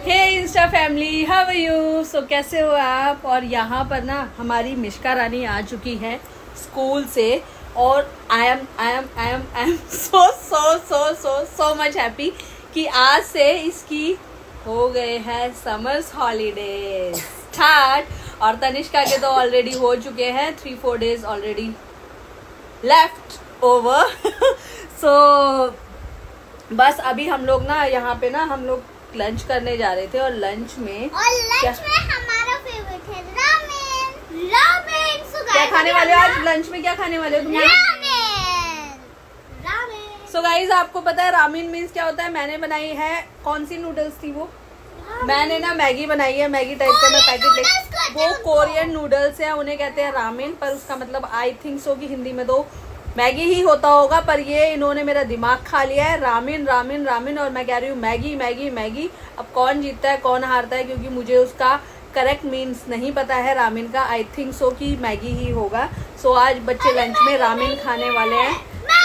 Hey insta family, how are you? So कैसे हो आप? और यहाँ पर ना हमारी मिश्का रानी आ चुकी है स्कूल से और I am so much happy कि आज से इसकी हो गए हैं समर्स हॉलीडे स्टार्ट। और तनिष्का के तो ऑलरेडी हो चुके हैं 3-4 days already left over. So बस अभी हम लोग ना यहाँ पे ना हम लोग लंच करने जा रहे थे और लंच में हमारा फेवरेट है रामेन। रामेन क्या खाने वाले हो आज? लंच में क्या खाने वाले हो तुम? रामेन। सो गाइज आपको पता है रामेन मीन्स क्या होता है? मैंने बनाई है, कौन सी नूडल्स थी वो? मैंने ना मैगी बनाई है, मैगी टाइप का मैं पैकेट ले, वो कोरियन नूडल्स है, उन्हें कहते हैं रामेन, पर उसका मतलब आई थिंक सो कि हिंदी में तो मैगी ही होता होगा, पर ये इन्होंने मेरा दिमाग खा लिया है। रामेन रामेन रामेन और मैं कह रही हूँ मैगी मैगी मैगी। अब कौन जीतता है कौन हारता है, क्योंकि मुझे उसका करेक्ट मीन्स नहीं पता है रामेन का। आई थिंक सो कि मैगी ही होगा। सो आज बच्चे लंच में रामेन खाने वाले हैं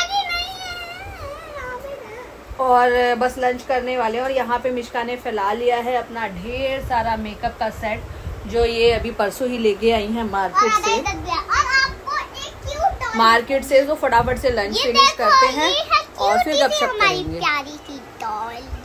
और बस लंच करने वाले हैं। और यहाँ पे मिश्का ने फैला लिया है अपना ढेर सारा मेकअप का सेट, जो ये अभी परसों ही लेके आई हैं मार्केट से। तो फटाफट से लंच फिनिश करते हैं और फिर गपशप करेंगे। प्यारी सी डॉल।